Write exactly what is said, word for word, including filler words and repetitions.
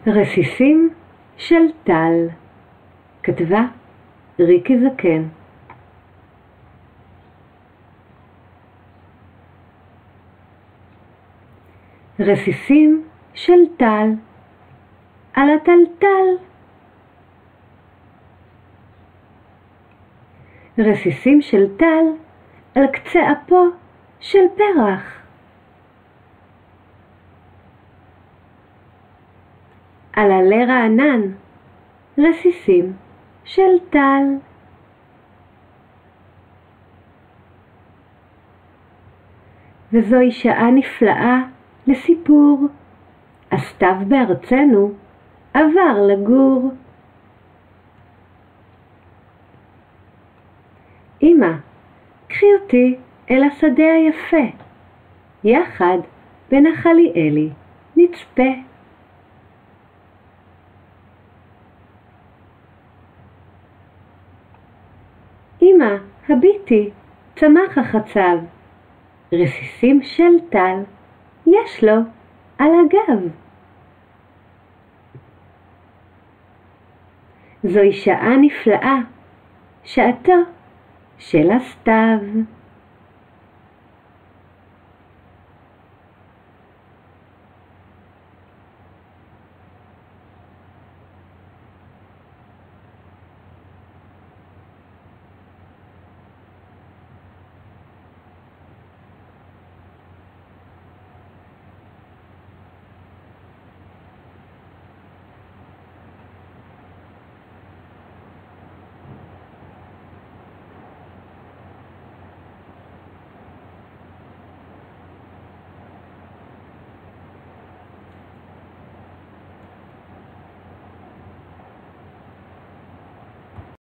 רסיסים של טל. כתבה ריקי זקן. רסיסים של טל על הטלטל. רסיסים של טל על קצה אפו של פרח. על עלה רענן רסיסים של טל. וזוהי שעה נפלאה לסיפור. הסתיו בארצנו עבר לגור. אמא, קחי אותי אל השדה היפה, יחד בנחלי אלי נצפה. אמא, הביטי, צמח החצב, רסיסים של טל יש לו על הגב. זוהי שעה נפלאה, שעתו של הסתיו.